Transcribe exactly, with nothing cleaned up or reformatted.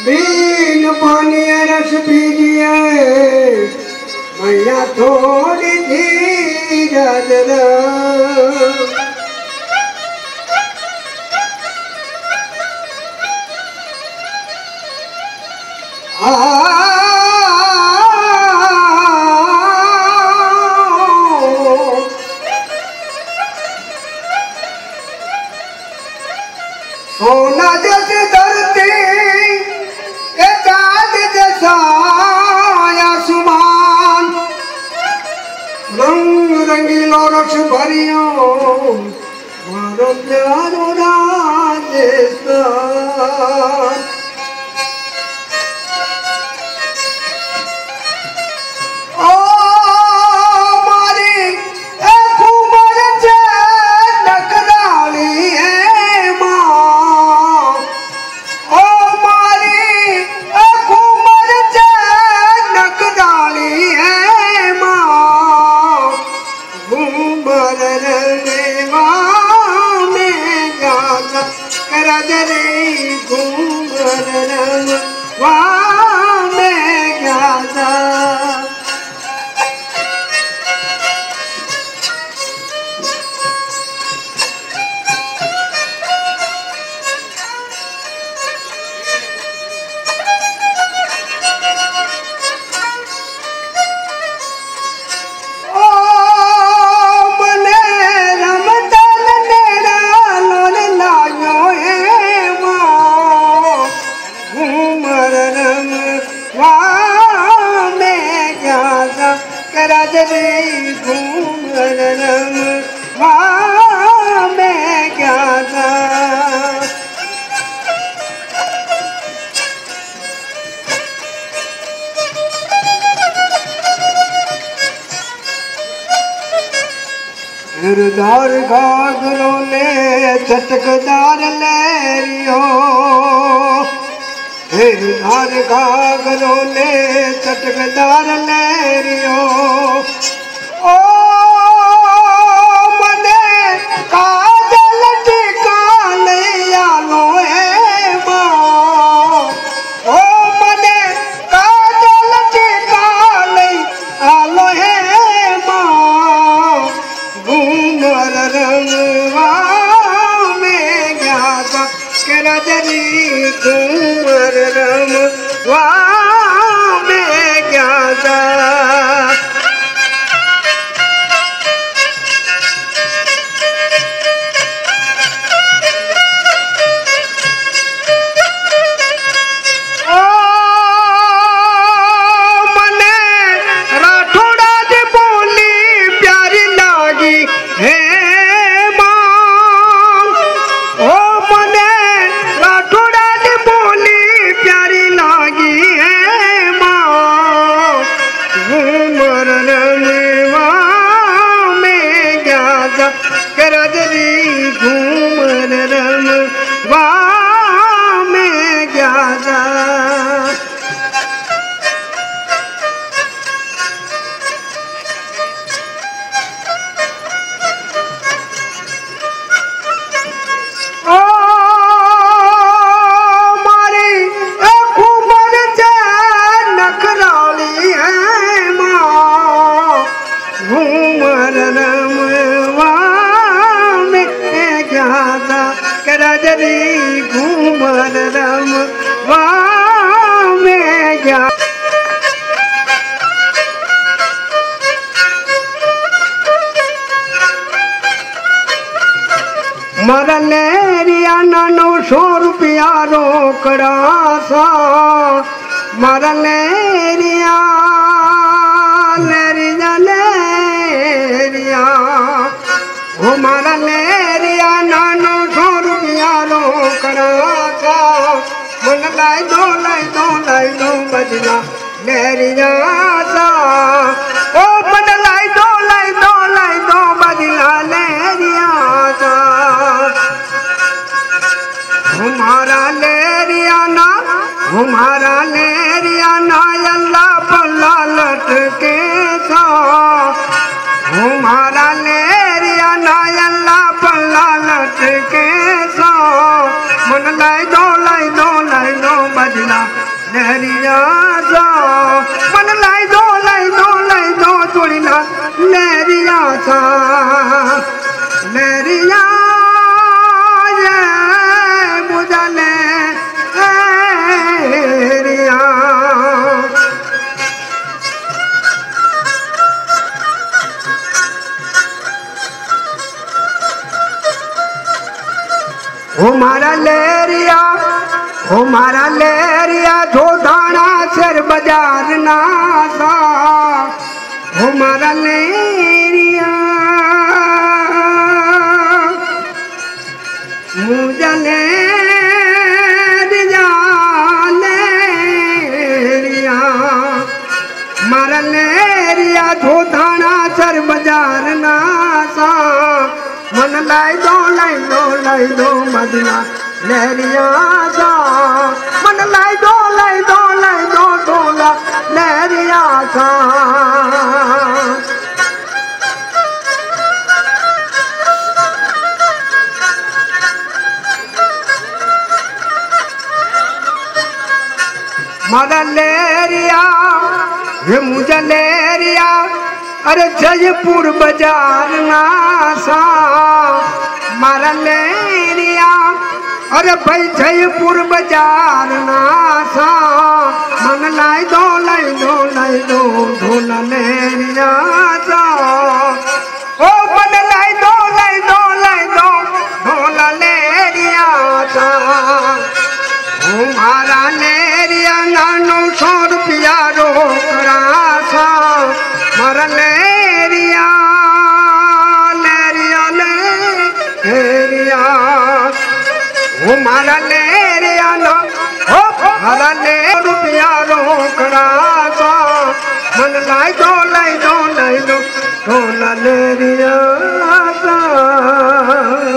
Been पानी रस पीजिए मैया थोड़ी धीरज सोना जैसी धरती के चाँद जैसा आसमान रंग रंगीलो रस भरियो मारो प्यारो राजस्थान। ओ मारी एक उमर चे नकराली है माँ, ओ मारी एक उमर चे नकराली है माँ। घूमर रंगवा में जाता करज रे घूमर रंगवा में जाता। करज रे घूमर रंगवा में जाता। हिरदार घाघरो ले चटकदार लहरियो, हिरदार घाघरो ले चटकदार लहरियो। ओ मने काजल टिकाने आलो है माँ, ओ मने काजल टिकाने आलो है माँ। घूमर रंगवा में जाता करज रे घूमर रंगवा में जाता। करज रे घूमर रंगवा में जाता। ओ मारी एक उमर चे नखराली है माँ। घूमर रंगवा करज रे घूमर रंगवा में जाता। मरलेरिया नौ सौ रुपया रोकड़ा सा मरलेरिया लेरिया लेरिया ओ मरलेरिया नौ सौ रुपया रोकड़ा सा मन लाई दो लाई दो लाई दो बदला लेरिया सा। ओ मन लाई दो लाई दो लाई दो बदला लेरिया सा। हमारा लेरिया ना हमारा लेरिया ना अल्लाह पल्ला लटके सा। हमारा लेरिया ना अल्लाह पल्ला लटके सा। मन लाई दो लाई दो लाई दो बदला सा लेरिया ये मुझे लेरिया ओ मारा लेरिया ओ मारा लेरिया जो दाना सिर बाजार ना सा ओ मारा लेरिया मुझे लेरिया लेरिया मारा लेरिया जो दाना सिर बाजार ना सा मन लाई दो लाई दो लाई दो मदना लेरिया सा मन लाई दो लाई दो लाई दो डोला लेरिया सा मारा लेरिया ये मुझे लेरिया अरे जयपुर बाजार ना सा मारा लेरिया अरे भाई जयपुर बाजार ना सा मन लाई दो लाई दो लाई दो ढोला लेरिया सा ओ मन लाई दो लाई दो लाई दो ढोला लेरिया सा ओ मारा लेरिया ना नौ सौ रुपया रोकड़ा सा मारा लेरिया लेरिया लेरिया ओ मारा लेरिया ना ओ मारा ले रुपया रोकड़ा सा मन लाई दो लाई दो लाई दो ढोला लेरिया सा।